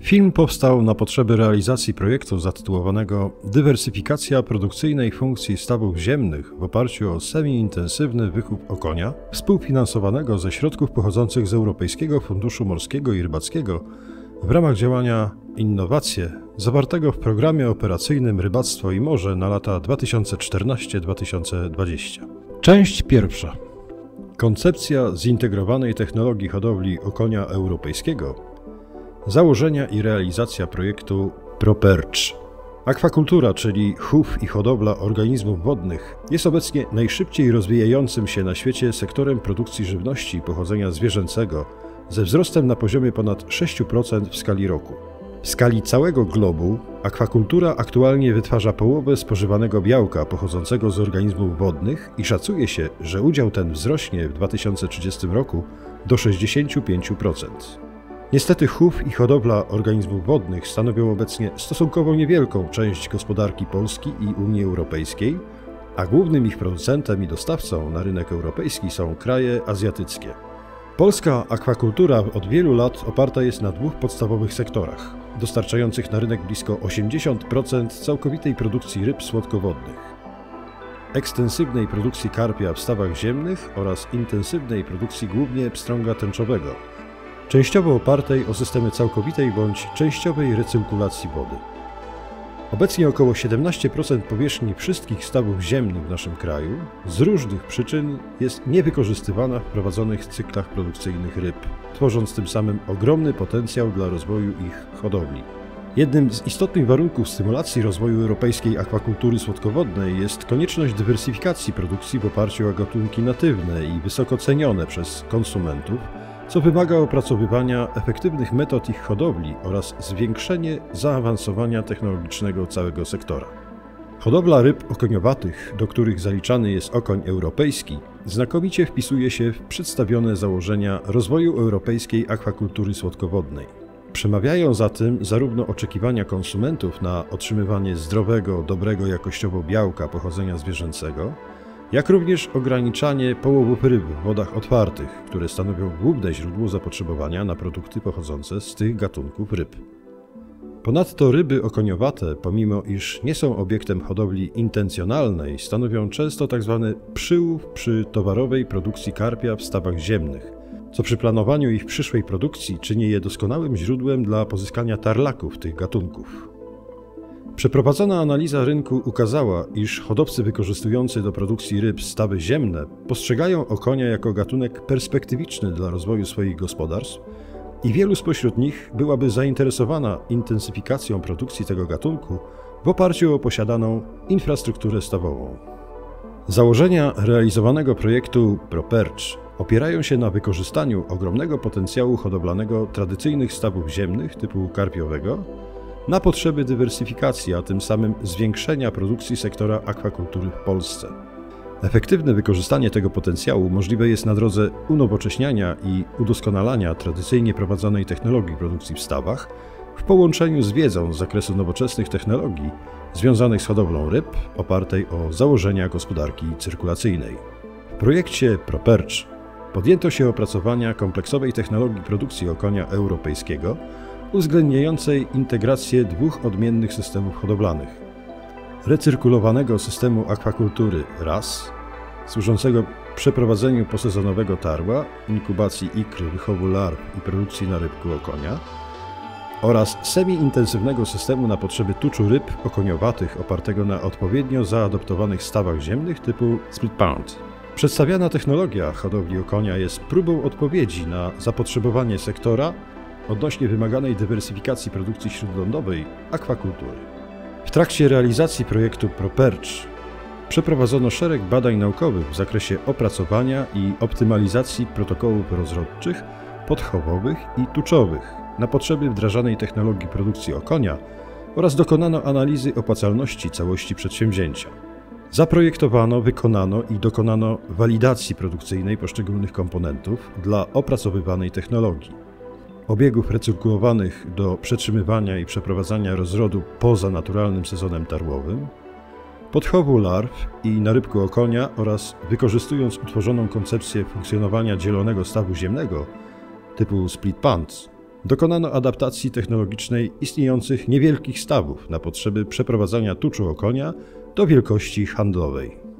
Film powstał na potrzeby realizacji projektu zatytułowanego Dywersyfikacja produkcyjnej funkcji stawów ziemnych w oparciu o semi-intensywny wychów okonia, współfinansowanego ze środków pochodzących z Europejskiego Funduszu Morskiego i Rybackiego w ramach działania Innowacje, zawartego w Programie Operacyjnym Rybactwo i Morze na lata 2014-2020. Część pierwsza. Koncepcja zintegrowanej technologii hodowli okonia europejskiego. Założenia i realizacja projektu ProPerch. Akwakultura, czyli chów i hodowla organizmów wodnych, jest obecnie najszybciej rozwijającym się na świecie sektorem produkcji żywności pochodzenia zwierzęcego, ze wzrostem na poziomie ponad 6% w skali roku. W skali całego globu akwakultura aktualnie wytwarza połowę spożywanego białka pochodzącego z organizmów wodnych i szacuje się, że udział ten wzrośnie w 2030 roku do 65%. Niestety chów i hodowla organizmów wodnych stanowią obecnie stosunkowo niewielką część gospodarki Polski i Unii Europejskiej, a głównym ich producentem i dostawcą na rynek europejski są kraje azjatyckie. Polska akwakultura od wielu lat oparta jest na dwóch podstawowych sektorach, dostarczających na rynek blisko 80% całkowitej produkcji ryb słodkowodnych: ekstensywnej produkcji karpia w stawach ziemnych oraz intensywnej produkcji głównie pstrąga tęczowego, częściowo opartej o systemy całkowitej bądź częściowej recyrkulacji wody. Obecnie około 17% powierzchni wszystkich stawów ziemnych w naszym kraju z różnych przyczyn jest niewykorzystywana w prowadzonych cyklach produkcyjnych ryb, tworząc tym samym ogromny potencjał dla rozwoju ich hodowli. Jednym z istotnych warunków stymulacji rozwoju europejskiej akwakultury słodkowodnej jest konieczność dywersyfikacji produkcji w oparciu o gatunki natywne i wysoko cenione przez konsumentów, co wymaga opracowywania efektywnych metod ich hodowli oraz zwiększenie zaawansowania technologicznego całego sektora. Hodowla ryb okoniowatych, do których zaliczany jest okoń europejski, znakomicie wpisuje się w przedstawione założenia rozwoju europejskiej akwakultury słodkowodnej. Przemawiają za tym zarówno oczekiwania konsumentów na otrzymywanie zdrowego, dobrego jakościowo białka pochodzenia zwierzęcego, jak również ograniczanie połowów ryb w wodach otwartych, które stanowią główne źródło zapotrzebowania na produkty pochodzące z tych gatunków ryb. Ponadto ryby okoniowate, pomimo iż nie są obiektem hodowli intencjonalnej, stanowią często tzw. przyłów przy towarowej produkcji karpia w stawach ziemnych, co przy planowaniu ich przyszłej produkcji czyni je doskonałym źródłem dla pozyskania tarlaków tych gatunków. Przeprowadzona analiza rynku ukazała, iż hodowcy wykorzystujący do produkcji ryb stawy ziemne postrzegają okonia jako gatunek perspektywiczny dla rozwoju swoich gospodarstw i wielu spośród nich byłaby zainteresowana intensyfikacją produkcji tego gatunku w oparciu o posiadaną infrastrukturę stawową. Założenia realizowanego projektu ProPerch opierają się na wykorzystaniu ogromnego potencjału hodowlanego tradycyjnych stawów ziemnych typu karpiowego na potrzeby dywersyfikacji, a tym samym zwiększenia produkcji sektora akwakultury w Polsce. Efektywne wykorzystanie tego potencjału możliwe jest na drodze unowocześniania i udoskonalania tradycyjnie prowadzonej technologii produkcji w stawach w połączeniu z wiedzą z zakresu nowoczesnych technologii związanych z hodowlą ryb opartej o założenia gospodarki cyrkulacyjnej. W projekcie ProPerch podjęto się opracowania kompleksowej technologii produkcji okonia europejskiego, uwzględniającej integrację dwóch odmiennych systemów hodowlanych: recyrkulowanego systemu akwakultury RAS, służącego przeprowadzeniu posezonowego tarła, inkubacji ikry, wychowu larw i produkcji narybku okonia, oraz semi-intensywnego systemu na potrzeby tuczu ryb okoniowatych opartego na odpowiednio zaadoptowanych stawach ziemnych typu split pond. Przedstawiana technologia hodowli okonia jest próbą odpowiedzi na zapotrzebowanie sektora odnośnie wymaganej dywersyfikacji produkcji śródlądowej akwakultury. W trakcie realizacji projektu ProPerch przeprowadzono szereg badań naukowych w zakresie opracowania i optymalizacji protokołów rozrodczych, podchowowych i tuczowych na potrzeby wdrażanej technologii produkcji okonia oraz dokonano analizy opłacalności całości przedsięwzięcia. Zaprojektowano, wykonano i dokonano walidacji produkcyjnej poszczególnych komponentów dla opracowywanej technologii: obiegów recyrkulowanych do przetrzymywania i przeprowadzania rozrodu poza naturalnym sezonem tarłowym, podchowu larw i narybku okonia oraz wykorzystując utworzoną koncepcję funkcjonowania dzielonego stawu ziemnego typu split ponds, dokonano adaptacji technologicznej istniejących niewielkich stawów na potrzeby przeprowadzania tuczu o konia do wielkości handlowej.